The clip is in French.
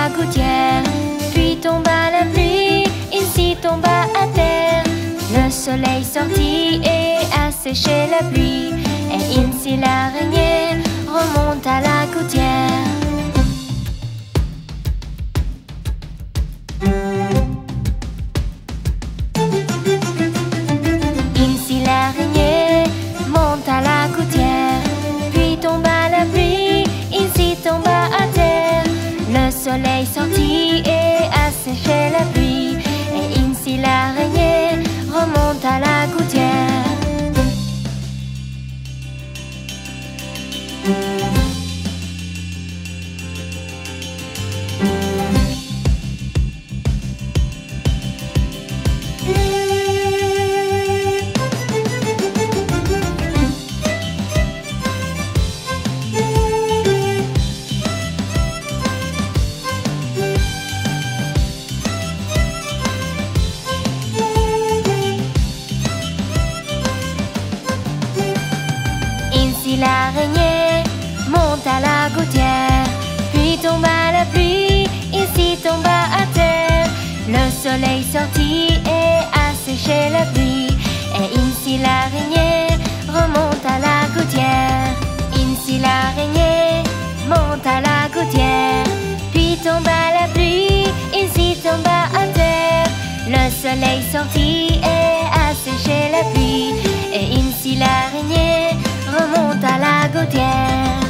la gouttière, puis tomba la pluie, Incy tomba à terre. Le soleil sortit et a séché la pluie, et Incy l'araignée remonte à la gouttière. Incy l'araignée monte à la gouttière, puis tomba la pluie, Incy tomba à terre. Le soleil sortit et a séché la pluie, et Incy l'araignée remonte à la gouttière. Incy l'araignée monte à la gouttière, puis tomba la pluie, Incy tomba à terre. Le soleil sortit et a séché la pluie, et Incy l'araignée remonte à la gouttière. Incy l'araignée monte à la gouttière, puis tomba la pluie, Incy tomba à terre. Le soleil sortit et a séché la pluie, et Incy l'araignée remonte à la gouttière.